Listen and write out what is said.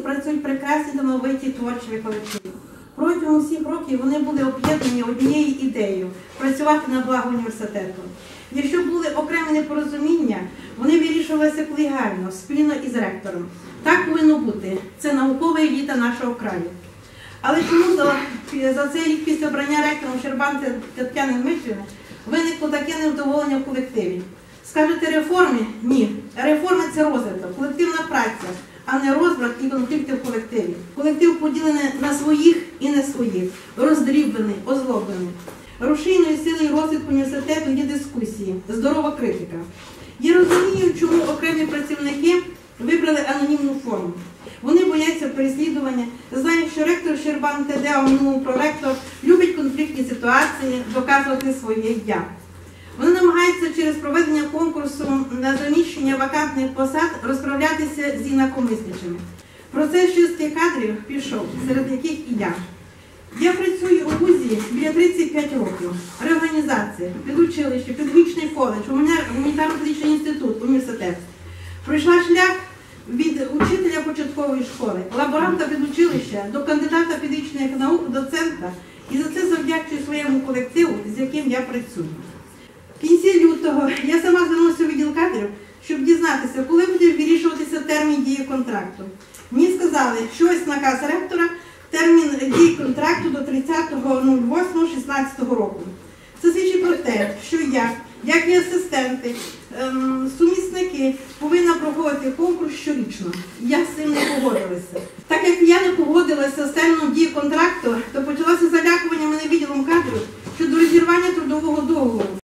працюють прекрасні талановиті творчі колективи. Протягом всіх років вони були об'єднані однією ідеєю – працювати на благо університету. Якщо були окремі непорозуміння, вони вирішувалися колегіально, спільно із ректором. Так повинно бути. Це наукова еліта нашого краю. Але чому за цей рік після обрання ректором Щербан Тетяни Дмитрівни виникло таке невдоволення в колективі? Скажете, реформи? Ні. Реформи – це розвиток, колективна праця, а не розбрат і конфлікти в колективі. Колектив поділений на своїх і не своїх, роздріблений, озлоблений. Рушійною силою розвитку університету є дискусії, здорова критика. Я розумію, чому окремі працівники вибрали анонімну форму. Вони бояться переслідування, знають, що ректор Щербан ТД, а в минулому проректор, любить конфліктні ситуації, доказувати своє «я». Вони намагаються через проведення конкурсу на заміщення вакантних посад розправлятися з інакомислячими. Процес чистки кадрів пішов, серед яких і я. Я працюю у вузі біля 35 років. Реорганізація, педучилище, педагогічний коледж, гуманітарно-педагогічний інститут, університет. Пройшла шлях від учителя початкової школи, лаборанта педучилища до кандидата педагогічних наук, доцента. І за це завдячую своєму колективу, з яким я працюю. В кінці лютого я сама звернулася у відділ кадрів, щоб дізнатися, коли буде вирішуватися термін дії контракту. Мені сказали, що ось наказ ректора, термін дії контракту до 30.08.16 року. Це свідчить про те, що я, як і асистенти, сумісники, повинна проходити конкурс щорічно. Я з цим не погодилася. Так як я не погодилася з терміном дії контракту, то почалося залякування мене відділом кадрів щодо розірвання трудового договору.